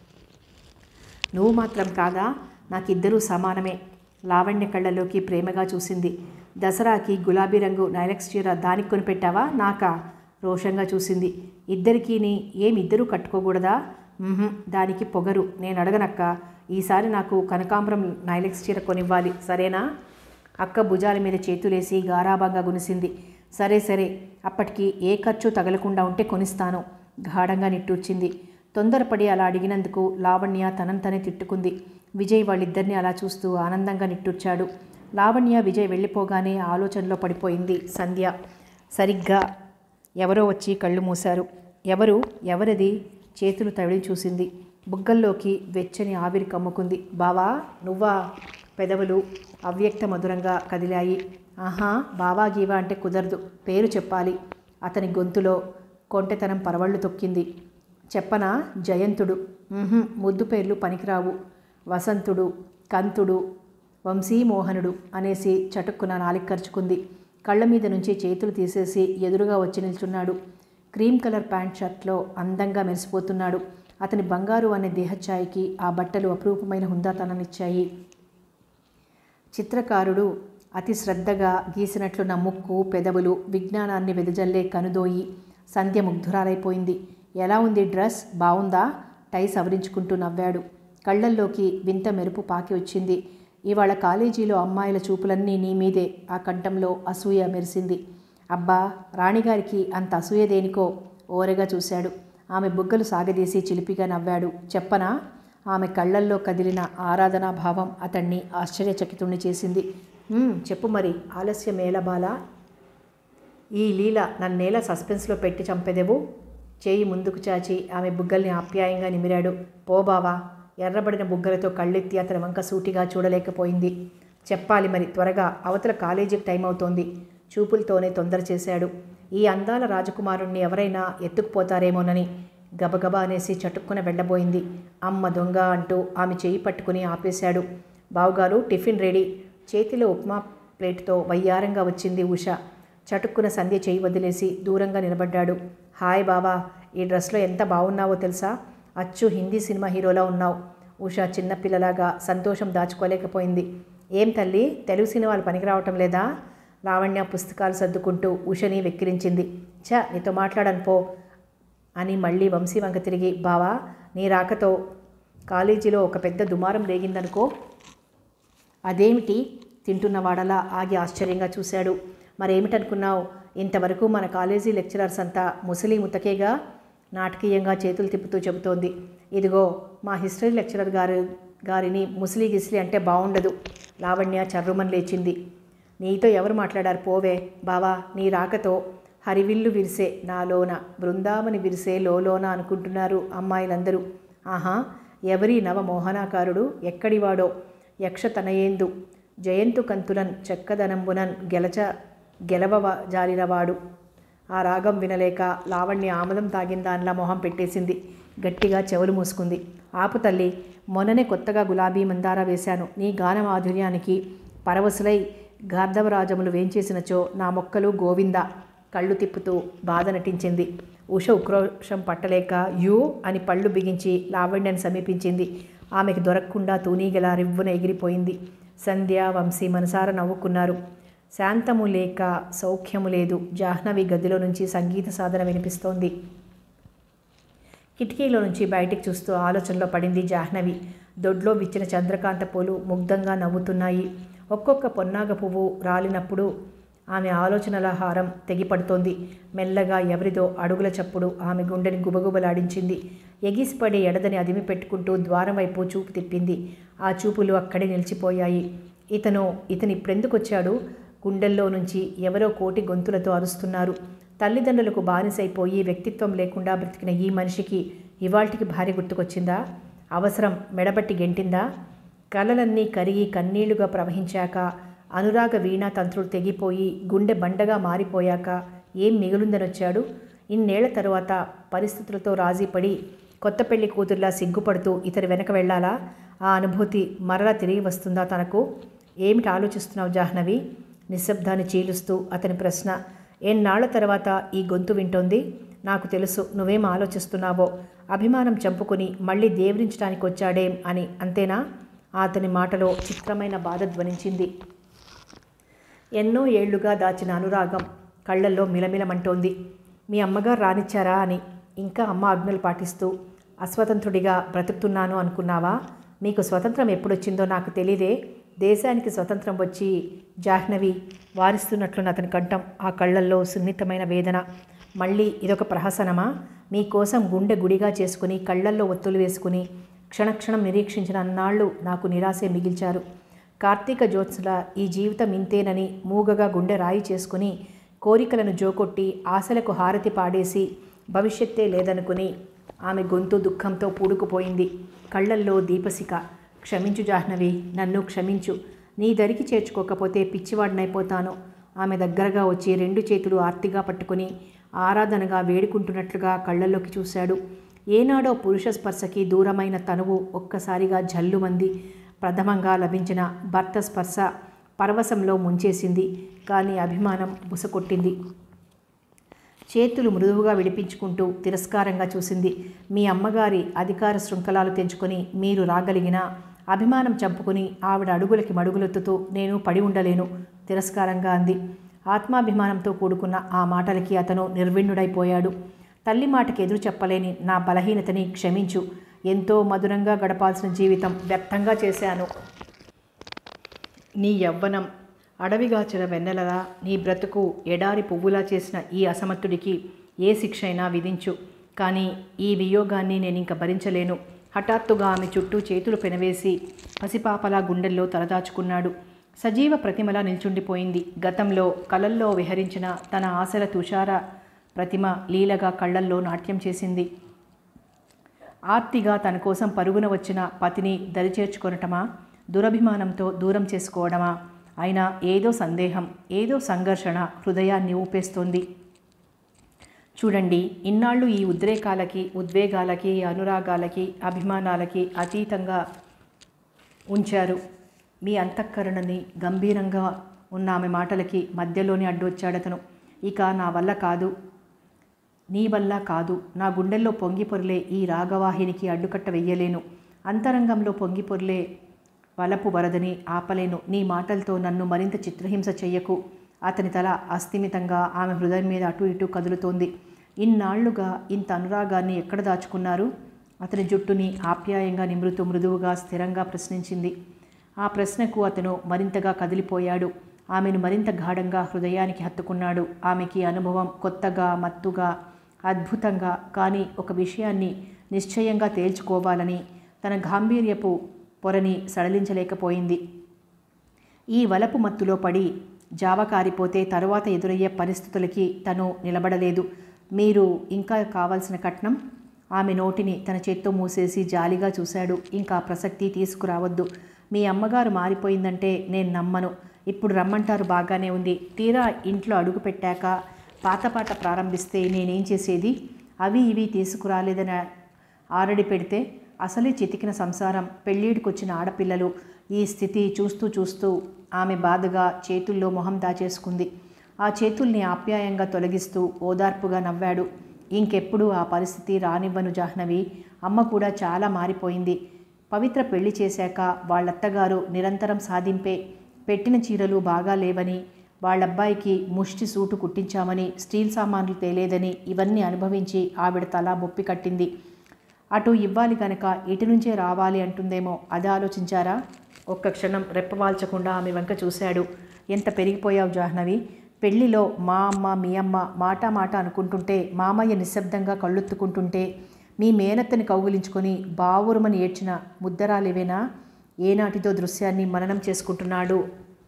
నువ్వు మాత్రం కాదా? నాకిద్దరూ సమానమే. లావణ్య కళ్ళలోకి ప్రేమగా చూసింది. దసరాకి గులాబీ రంగు నైలెక్స్ చీర దానికి కొనిపెట్టావా, నాకా? రోషంగా చూసింది. ఇద్దరికీని ఏమిద్దరూ కట్టుకోకూడదా? దానికి పొగరు. నేను అడగనక్క. ఈసారి నాకు కనకాంబరం నైలెక్స్ చీర కొనివ్వాలి, సరేనా? అక్క భుజాల మీద చేతులేసి గారాబంగా గునిసింది. సరే, అప్పటికి ఏ ఖర్చు తగలకుండా ఉంటే కొనిస్తాను. గాఢంగా నిట్టూర్చింది. తొందరపడి అలా అడిగినందుకు లావణ్య తనంతనే తిట్టుకుంది. విజయ్ వాళ్ళిద్దరినీ అలా చూస్తూ ఆనందంగా నిట్టూర్చాడు. లావణ్య, విజయ్ వెళ్ళిపోగానే ఆలోచనలో పడిపోయింది సంధ్య. సరిగ్గా ఎవరో వచ్చి కళ్ళు మూశారు. ఎవరది? చేతులు తవిడి చూసింది. బుగ్గల్లోకి వెచ్చని ఆవిరి కమ్ముకుంది. బావా, నువ్వా? పెదవులు అవ్యక్త మధురంగా కదిలాయి. ఆహా, బావా గీవా అంటే కుదరదు, పేరు చెప్పాలి. అతని గొంతులో కొంటెతనం పరవళ్ళు తొక్కింది. చెప్పనా? జయంతుడు. ముద్దు పేర్లు పనికిరావు. వసంతుడు, కంతుడు, వంశీమోహనుడు అనేసి చటుక్కున నాలిక్కర్చుకుంది. కళ్ళ మీద నుంచి చేతులు తీసేసి ఎదురుగా వచ్చి నిల్చున్నాడు. క్రీమ్ కలర్ ప్యాంట్ షర్ట్లో అందంగా మెరిసిపోతున్నాడు. అతని బంగారు అనే దేహఛాయకి ఆ బట్టలు అపురూపమైన హుందాతనాన్నిచ్చాయి. చిత్రకారుడు అతి శ్రద్ధగా గీసినట్లున్న ముక్కు, పెదవులు, విజ్ఞానాన్ని వెదజల్లే కనుదోయి. సంధ్య ముగ్ధురాలైపోయింది. ఎలా ఉంది డ్రెస్? బావుందా? టై సవరించుకుంటూ నవ్వాడు. కళ్ళల్లోకి వింత మెరుపు పాకి వచ్చింది. ఇవాళ కాలేజీలో అమ్మాయిల చూపులన్నీ నీ మీదే. ఆ కంఠంలో అసూయ మెరిసింది. అబ్బా, రాణిగారికి అంత అసూయ దేనికో? ఓరగా చూశాడు. ఆమె బుగ్గలు సాగదీసి చిలిపిగా నవ్వాడు. చెప్పనా? ఆమె కళ్ళల్లో కదిలిన ఆరాధనా భావం అతన్ని ఆశ్చర్యచకితుణ్ణి చేసింది. చెప్పు మరి, ఆలస్యమేళ బాలా? ఈ లీల నన్నేలా సస్పెన్స్లో పెట్టి చంపెదెవు? చేయి ముందుకు చాచి ఆమె బుగ్గల్ని ఆప్యాయంగా నిమిరాడు. పో బావా. ఎర్రబడిన బుగ్గలతో కళ్ళెత్తి అతని వంక సూటిగా చూడలేకపోయింది. చెప్పాలి మరి, త్వరగా, అవతల కాలేజీకి టైం అవుతోంది. చూపులతోనే తొందర చేశాడు. ఈ అందాల రాజకుమారుణ్ణి ఎవరైనా ఎత్తుకుపోతారేమోనని గబగబా అనేసి చటుక్కున వెళ్ళబోయింది. అమ్మ దొంగ అంటూ ఆమె చేయి పట్టుకుని ఆపేశాడు. బావుగారు, టిఫిన్ రెడీ. చేతిలో ఉప్మా ప్లేట్తో వయ్యారంగా వచ్చింది ఉష. చటుక్కున సంధ్య చేయి వదిలేసి దూరంగా నిలబడ్డాడు. హాయ్ బావా, ఈ డ్రెస్లో ఎంత బాగున్నావో తెలుసా? అచ్చు హిందీ సినిమా హీరోలా ఉన్నావు. ఉష చిన్నపిల్లలాగా సంతోషం దాచుకోలేకపోయింది. ఏం తల్లి, తెలుగు సినిమాలు పనికిరావటం లేదా? లావణ్య పుస్తకాలు సర్దుకుంటూ ఉషని వెక్కిరించింది. నీతో మాట్లాడను పో అని మళ్ళీ వంశీ వంక తిరిగి, బావా, నీ రాకతో కాలేజీలో ఒక పెద్ద దుమారం రేగిందనుకో. అదేమిటి? తింటున్నవాడలా ఆగి ఆశ్చర్యంగా చూశాడు. మరేమిటనుకున్నావు? ఇంతవరకు మన కాలేజీ లెక్చరర్స్ అంతా ముసలి ముతకేగా. నాటకీయంగా చేతులు తిప్పుతూ చెబుతోంది. ఇదిగో మా హిస్టరీ లెక్చరర్ గారిని ముసలి గిస్లి అంటే బాగుండదు. లావణ్య చర్రుమని లేచింది. నీతో ఎవరు మాట్లాడారు? పోవే. బావా, నీ రాకతో హరివిల్లు విరిసే నాలోన, బృందావని విరిసే లోలోన అనుకుంటున్నారు అమ్మాయిలందరూ. ఆహా, ఎవరి నవ మోహనాకారుడు? ఎక్కడివాడో? యక్షతనయేందు జయంతు కంతులన్ చెక్కదనంబునన్ గెలవ జారినవాడు. ఆ రాగం వినలేక లావణ్య ఆమదం తాగిన దానిలా మొహం పెట్టేసింది. గట్టిగా చెవులు మూసుకుంది. ఆపు తల్లి, మొన్ననే కొత్తగా గులాబీ మందార వేశాను. నీ గాన మాధుర్యానికి పరవశులై గార్ధవరాజములు వేంచేసినచో నా మొక్కలు గోవింద. కళ్ళు తిప్పుతూ బాధ నటించింది. ఉష ఉక్రోషం పట్టలేక యూ అని పళ్ళు బిగించి లావణ్యను సమీపించింది. ఆమెకు దొరకకుండా తూనీగలా రివ్వున ఎగిరిపోయింది. సంధ్య, వంశీ మనసారా నవ్వుకున్నారు. శాంతము లేక సౌఖ్యము లేదు. జాహ్నవి గదిలో నుంచి సంగీత సాధన వినిపిస్తోంది. కిటికీలో నుంచి బయటికి చూస్తూ ఆలోచనలో పడింది జాహ్నవి. దొడ్లో విచ్చిన చంద్రకాంత పూలు ముగ్ధంగా నవ్వుతున్నాయి. ఒక్కొక్క పొన్నాగ పువ్వు రాలినప్పుడు ఆమె ఆలోచనల హారం తెగిపడుతోంది. మెల్లగా ఎవరిదో అడుగుల చప్పుడు ఆమె గుండెని గుబగుబలాడించింది. ఎగిసిపడి ఎడదని అదిమి పెట్టుకుంటూ ద్వారం వైపు చూపు తిప్పింది. ఆ చూపులు అక్కడే నిలిచిపోయాయి. ఇతను ఇప్పుడెందుకొచ్చాడు? గుండెల్లో నుంచి ఎవరో కోటి గొంతులతో అరుస్తున్నారు. తల్లిదండ్రులకు బానిసైపోయి వ్యక్తిత్వం లేకుండా బ్రతికిన ఈ మనిషికి ఇవాల్టికి భార్య గుర్తుకొచ్చిందా? అవసరం మెడబట్టి గెంటిందా? కలలన్నీ కరిగి కన్నీళ్లుగా ప్రవహించాక, అనురాగ వీణా తంత్రులు తెగిపోయి గుండె బండగా మారిపోయాక ఏం మిగులుందనొచ్చాడు? ఇన్నేళ్ల తరువాత పరిస్థితులతో రాజీపడి కొత్త పెళ్లి కూతుర్లా సిగ్గుపడుతూ ఇతని వెనక వెళ్ళాలా? ఆ అనుభూతి మరలా తిరిగి వస్తుందా తనకు? ఏమిటి ఆలోచిస్తున్నావు జాహ్నవి? నిశ్శబ్దాన్ని చీలుస్తూ అతని ప్రశ్న. ఎన్నాళ్ల తర్వాత ఈ గొంతు వింటోంది. నాకు తెలుసు నువ్వేం ఆలోచిస్తున్నావో. అభిమానం చంపుకుని మళ్ళీ దేవరించడానికి వచ్చాడేం అని, అంతేనా? అతని మాటలో చిత్రమైన బాధ ధ్వనించింది. ఎన్నో ఏళ్లుగా దాచిన అనురాగం కళ్ళల్లో మిలమిలమంటోంది. మీ అమ్మగారు రానిచ్చారా అని. ఇంకా అమ్మ ఆజ్ఞలు పాటిస్తూ అస్వతంత్రుడిగా బ్రతుకుతున్నాను అనుకున్నావా? మీకు స్వతంత్రం ఎప్పుడొచ్చిందో నాకు తెలీదే. దేశానికి స్వతంత్రం వచ్చి జాహ్నవి వారిస్తున్నట్లున్న అతని కంఠం, ఆ కళ్ళల్లో సున్నితమైన వేదన. మళ్ళీ ఇదొక ప్రహసనమా? మీకోసం గుండె గుడిగా చేసుకుని కళ్ళల్లో ఒత్తులు వేసుకుని క్షణక్షణం నిరీక్షించిన అన్నాళ్ళు నాకు నిరాశే మిగిల్చారు. కార్తీక జ్యోత్స్ల ఈ జీవితం ఇంతేనని మూగగా గుండె రాయి చేసుకుని కోరికలను జోకొట్టి ఆశలకు హారతి పాడేసి భవిష్యత్తే లేదనుకుని ఆమె గొంతు దుఃఖంతో పూడుకుపోయింది. కళ్ళల్లో దీపశిఖ. క్షమించు జాహ్నవి, నన్ను క్షమించు. నీ దరికి చేర్చుకోకపోతే పిచ్చివాడినైపోతాను. ఆమె దగ్గరగా వచ్చి రెండు చేతులు ఆర్తిగా పట్టుకుని ఆరాధనగా వేడుకుంటున్నట్లుగా కళ్ళల్లోకి చూశాడు. ఏనాడో పురుష స్పర్శకి దూరమైన తనువు ఒక్కసారిగా జల్లుమంది. ప్రథమంగా లభించిన భర్త స్పర్శ పరవశంలో ముంచేసింది. కానీ అభిమానం బుసకొట్టింది. చేతులు మృదువుగా విడిపించుకుంటూ తిరస్కారంగా చూసింది. మీ అమ్మగారి అధికార శృంఖలాలు తెంచుకొని మీరు రాగలిగినా అభిమానం చంపుకుని ఆవిడ అడుగులకి మడుగులెత్తుతూ నేను పడి ఉండలేను, తిరస్కారంగా అంది. ఆత్మాభిమానంతో కూడుకున్న ఆ మాటలకి అతను నిర్విణ్ణుడైపోయాడు. తల్లి మాటకి ఎదురు చెప్పలేని నా బలహీనతని క్షమించు. ఎంతో మధురంగా గడపాల్సిన జీవితం వ్యర్థంగా చేశాను. నీ యవ్వనం అడవిగాచిన వెన్నెలలా, నీ బ్రతుకు ఎడారి పువ్వులా చేసిన ఈ అసమర్థుడికి ఏ శిక్ష అయినా విధించు. కానీ ఈ వియోగాన్ని నేనింక భరించలేను. హఠాత్తుగా ఆమె చుట్టూ చేతులు పెనవేసి పసిపాపలా గుండెల్లో తలదాచుకున్నాడు. సజీవ ప్రతిమలా నిల్చుండిపోయింది. గతంలో కలల్లో విహరించిన తన ఆశల తుషార ప్రతిమ లీలగా కళ్ళల్లో నాట్యం చేసింది. ఆర్తిగా తన కోసం పరుగున వచ్చిన పతిని దరిచేర్చుకొనటమా, దురభిమానంతో దూరం చేసుకోవడమా? అయినా ఏదో సందేహం, ఏదో సంఘర్షణ హృదయాన్ని ఊపేస్తోంది. చూడండి, ఇన్నాళ్ళు ఈ ఉద్రేకాలకి, ఉద్వేగాలకి, అనురాగాలకి, అభిమానాలకి అతీతంగా ఉంచారు మీ అంతఃకరణని. గంభీరంగా ఉన్న ఆమె మాటలకి మధ్యలోనే అడ్డొచ్చాడతను. ఇక నా వల్ల కాదు, నీ వల్ల కాదు. నా గుండెల్లో పొంగి పొర్లే ఈ రాగవాహినికి అడ్డుకట్ట వెయ్యలేను. అంతరంగంలో పొంగి పొర్లే వలపు వరదని ఆపలేను. నీ మాటలతో నన్ను మరింత చిత్రహింస చెయ్యకు. అతని తల అస్థిమితంగా ఆమె హృదయం మీద అటు ఇటు కదులుతోంది. ఇన్నాళ్లుగా ఇంత అనురాగాన్ని ఎక్కడ దాచుకున్నారు? అతని జుట్టుని ఆప్యాయంగా నిమృతూ మృదువుగా స్థిరంగా ప్రశ్నించింది. ఆ ప్రశ్నకు అతను మరింతగా కదిలిపోయాడు. ఆమెను మరింత గాఢంగా హృదయానికి హత్తుకున్నాడు. ఆమెకి అనుభవం కొత్తగా, మత్తుగా, అద్భుతంగా. కానీ ఒక విషయాన్ని నిశ్చయంగా తేల్చుకోవాలని తన గాంభీర్యపు పొరని సడలించలేకపోయింది. ఈ వలపు మత్తులో పడి జావకారిపోతే తరువాత ఎదురయ్యే పరిస్థితులకి తను నిలబడలేదు. మీరు ఇంకా కావాల్సిన కట్నం? ఆమె నోటిని తన చేత్తో మూసేసి జాలిగా చూశాడు. ఇంకా ప్రసక్తి తీసుకురావద్దు. మీ అమ్మగారు మారిపోయిందంటే నేను నమ్మను. ఇప్పుడు రమ్మంటారు, బాగానే ఉంది. తీరా ఇంట్లో అడుగు పెట్టాక పాత ప్రారంభిస్తే నేనేం చేసేది? అవి ఇవి తీసుకురాలేదని ఆరడి పెడితే అసలే చితికిన సంసారం, పెళ్ళిడికొచ్చిన ఆడపిల్లలు. ఈ స్థితి చూస్తూ ఆమె బాధగా చేతుల్లో మొహం దాచేసుకుంది. ఆ చేతుల్ని ఆప్యాయంగా తొలగిస్తూ ఓదార్పుగా నవ్వాడు. ఇంకెప్పుడు ఆ పరిస్థితి రానివ్వను జాహ్నవి. అమ్మ కూడా చాలా మారిపోయింది. పవిత్ర పెళ్లి చేశాక వాళ్ళత్తగారు నిరంతరం సాధింపే. పెట్టిన చీరలు బాగా లేవని, వాళ్ళబ్బాయికి ముష్టి సూటు కుట్టించామని, స్టీల్ సామాన్లు తేలేదని ఇవన్నీ అనుభవించి ఆవిడ తల బొప్పి కట్టింది. అటు ఇవ్వాలి కనుక ఇటు నుంచే రావాలి అంటుందేమో, అది ఆలోచించారా? ఒక్క క్షణం రెప్పవాల్చకుండా ఆమె వంక చూశాడు. ఎంత పెరిగిపోయావు జాహ్నవి. పెళ్లిలో మా అమ్మ మీ అమ్మ మాట అనుకుంటుంటే, మామయ్య నిశ్శబ్దంగా కళ్ళొత్తుకుంటుంటే, మీ మేనత్తని కౌగిలించుకొని బావురుమని ఏడ్చిన ముద్దరాలేవేనా? ఏనాటితో దృశ్యాన్ని మననం చేసుకుంటున్నాడు.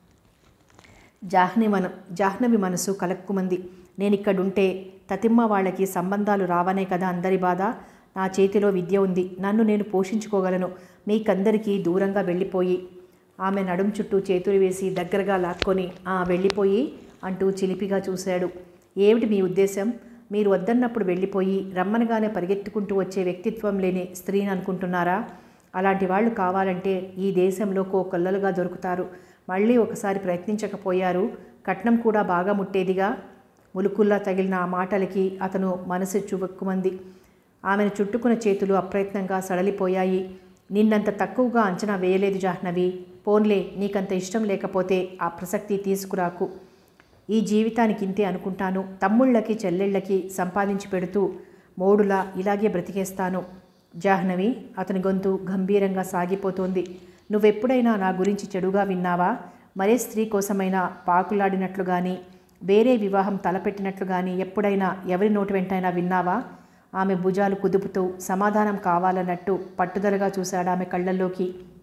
జాహ్నవి మనసు కలక్కుమంది. నేనిక్కడుంటే తతిమ్మ వాళ్ళకి సంబంధాలు రావనే కదా అందరి బాధ. నా చేతిలో విద్య ఉంది. నన్ను నేను పోషించుకోగలను. మీకందరికీ దూరంగా వెళ్ళిపోయి. ఆమె నడుం చుట్టూ చేతులు వేసి దగ్గరగా లాక్కొని వెళ్ళిపోయి అంటూ చిలిపిగా చూశాడు. ఏమిటి మీ ఉద్దేశం? మీరు వద్దన్నప్పుడు వెళ్ళిపోయి రమ్మనగానే పరిగెత్తుకుంటూ వచ్చే వ్యక్తిత్వం లేని స్త్రీని అనుకుంటున్నారా? అలాంటి వాళ్ళు కావాలంటే ఈ దేశంలో కోకొల్లలుగా దొరుకుతారు. మళ్ళీ ఒకసారి ప్రయత్నించకపోయారు, కట్నం కూడా బాగా ముట్టేదిగా. ములుకుల్లా తగిలిన ఆ మాటలకి అతను మనసు చుబక్కుమంది. ఆమెను చుట్టుకున్న చేతులు అప్రయత్నంగా సడలిపోయాయి. నిన్నంత తక్కువగా అంచనా వేయలేదు జాహ్నవి. పోన్లే, నీకంత ఇష్టం లేకపోతే ఆ ప్రసక్తి తీసుకురాకు. ఈ జీవితానికి ఇంతే అనుకుంటాను. తమ్ముళ్ళకి చెల్లెళ్ళకి సంపాదించి పెడుతూ మోడులా ఇలాగే బ్రతికేస్తాను. జాహ్నవి, అతని గొంతు గంభీరంగా సాగిపోతోంది. నువ్వెప్పుడైనా నా గురించి చెడుగా విన్నావా? మరే స్త్రీ కోసమైనా పాకులాడినట్లు కానీ, వేరే వివాహం తలపెట్టినట్లు కానీ ఎప్పుడైనా ఎవరి నోటి వెంటైనా విన్నావా? ఆమె భుజాలు కుదుపుతూ సమాధానం కావాలన్నట్టు పట్టుదలగా చూశాడు ఆమె కళ్ళల్లోకి.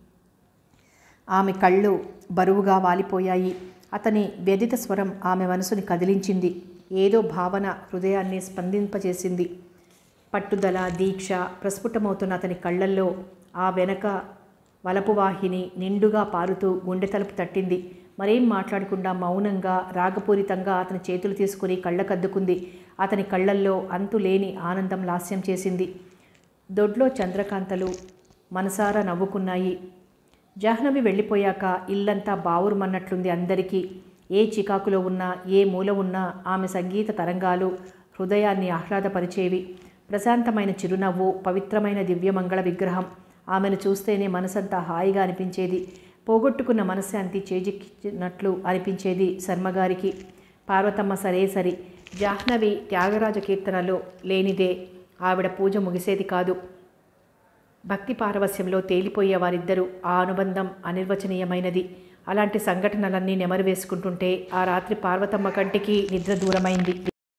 ఆమె కళ్ళు బరువుగా వాలిపోయాయి. అతని వ్యధిత స్వరం ఆమె మనసుని కదిలించింది. ఏదో భావన హృదయాన్ని స్పందింపచేసింది. పట్టుదల, దీక్ష ప్రస్ఫుటమవుతున్న అతని కళ్ళల్లో ఆ వెనక వలపువాహిని నిండుగా పారుతూ గుండె తలుపు తట్టింది. మరేం మాట్లాడకుండా మౌనంగా, రాగపూరితంగా అతని చేతులు తీసుకుని కళ్ళకద్దుకుంది. అతని కళ్ళల్లో అంతులేని ఆనందం లాస్యం చేసింది. దొడ్లో చంద్రకాంతలు మనసారా నవ్వుకున్నాయి. జాహ్నవి వెళ్ళిపోయాక ఇల్లంతా బావురుమన్నట్లుంది అందరికీ. ఏ చికాకులో ఉన్నా, ఏ మూల ఉన్నా ఆమె సంగీత తరంగాలు హృదయాన్ని ఆహ్లాదపరిచేవి. ప్రశాంతమైన చిరునవ్వు, పవిత్రమైన దివ్యమంగళ విగ్రహం. ఆమెను చూస్తేనే మనసంతా హాయిగా అనిపించేది. పోగొట్టుకున్న మనశ్శాంతి చేజిక్కినట్లు అనిపించేది శర్మగారికి. పార్వతమ్మ సరే, జాహ్నవి త్యాగరాజ కీర్తనలో లేనిదే ఆవిడ పూజ ముగిసేది కాదు. భక్తి పారవస్యంలో తేలిపోయే వారిద్దరూ. ఆ అనుబంధం అనిర్వచనీయమైనది. అలాంటి సంఘటనలన్నీ నెమరు వేసుకుంటుంటే ఆ రాత్రి పార్వతమ్మ కంటికి నిద్ర దూరమైంది.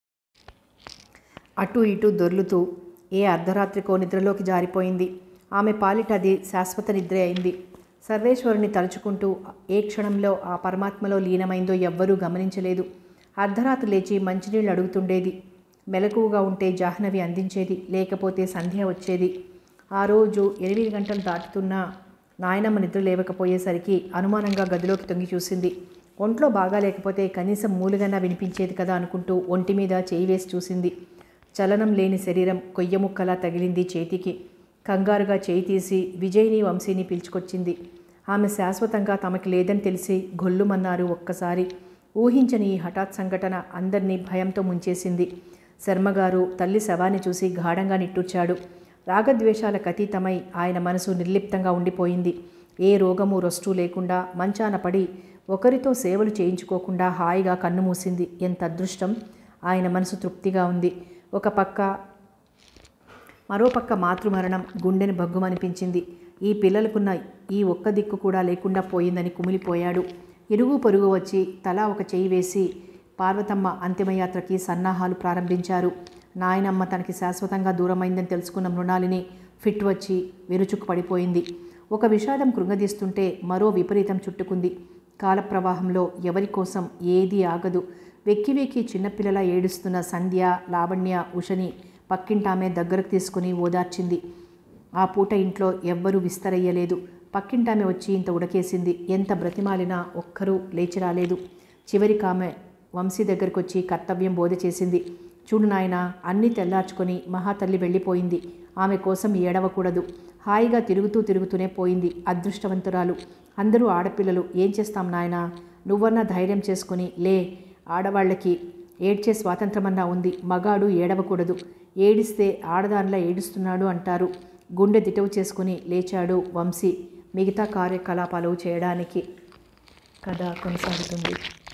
అటు ఇటు దొర్లుతూ ఏ అర్ధరాత్రికో నిద్రలోకి జారిపోయింది. ఆమె పాలిట అది శాశ్వత నిద్ర అయింది. సర్వేశ్వరుని తలుచుకుంటూ ఏ క్షణంలో ఆ పరమాత్మలో లీనమైందో ఎవ్వరూ గమనించలేదు. అర్ధరాత్రి లేచి మంచినీళ్ళు అడుగుతుండేది. మెలకువగా ఉంటే జాహ్నవి అందించేది, లేకపోతే సంధ్య వచ్చేది. ఆ రోజు 8 గంటలు దాటుతున్నా నాయనమ్మ నిద్ర లేవకపోయేసరికి అనుమానంగా గదిలోకి తొంగి చూసింది. ఒంట్లో బాగా లేకపోతే కనీసం మూలుగన్నా వినిపించేది కదా అనుకుంటూ ఒంటి మీద చేయి వేసి చూసింది. చలనం లేని శరీరం కొయ్యముక్కలా తగిలింది చేతికి. కంగారుగా చేయి తీసి విజయ్ని, వంశీని పిలుచుకొచ్చింది. ఆమె శాశ్వతంగా తమకి లేదని తెలిసి గొల్లుమన్నారు. ఒక్కసారి ఊహించని ఈ హఠాత్ సంఘటన అందరినీ భయంతో ముంచేసింది. శర్మగారు తల్లి శవాన్ని చూసి గాఢంగా నిట్టూర్చాడు. రాగద్వేషాలకు అతీతమై ఆయన మనసు నిర్లిప్తంగా ఉండిపోయింది. ఏ రోగము రొస్టు లేకుండా మంచాన పడి ఒకరితో సేవలు చేయించుకోకుండా హాయిగా కన్ను మూసింది. ఎంత అదృష్టం! ఆయన మనసు తృప్తిగా ఉంది. మరోపక్క మాతృమరణం గుండెని బగ్గుమనిపించింది. ఈ పిల్లలకున్న ఈ ఒక్క దిక్కు కూడా లేకుండా పోయిందని కుమిలిపోయాడు. ఇరుగు పొరుగు వచ్చి తలా ఒక చెయ్యి వేసి పార్వతమ్మ అంతిమయాత్రకి సన్నాహాలు ప్రారంభించారు. నాయనమ్మ తనకి శాశ్వతంగా దూరమైందని తెలుసుకున్న మృణాలిని ఫిట్ వచ్చి విరుచుకు పడిపోయింది. ఒక విషాదం కృంగదీస్తుంటే మరో విపరీతం చుట్టుకుంది. కాలప్రవాహంలో ఎవరి కోసం ఏదీ ఆగదు. వెక్కి వెక్కి చిన్నపిల్లలా ఏడుస్తున్న సంధ్య, లావణ్య, ఉషని పక్కింటామె దగ్గరకు తీసుకుని ఓదార్చింది. ఆ పూట ఇంట్లో ఎవ్వరూ విస్తరయ్యలేదు. పక్కింటామె వచ్చి ఇంత ఉడకేసింది. ఎంత బ్రతిమాలినా ఒక్కరూ లేచి రాలేదు. చివరికామె వంశీ దగ్గరకు వచ్చి కర్తవ్యం బోధ చేసింది. చూడు నాయనా, అన్నీ తెల్లార్చుకొని మహాతల్లి వెళ్ళిపోయింది. ఆమె కోసం ఏడవకూడదు. హాయిగా తిరుగుతూనే పోయింది. అదృష్టవంతురాలు. అందరూ ఆడపిల్లలు. ఏం చేస్తాం నాయనా? నువ్వన్నా ధైర్యం చేసుకుని లే. ఆడవాళ్ళకి ఏడ్చే స్వాతంత్రమన్నా ఉంది. మగాడు ఏడవకూడదు. ఏడిస్తే ఆడదానిలా ఏడుస్తున్నాడు అంటారు. గుండె దిటవు చేసుకుని లేచాడు వంశీ మిగతా కార్యకలాపాలు చేయడానికి. కథ కొనసాగుతుంది.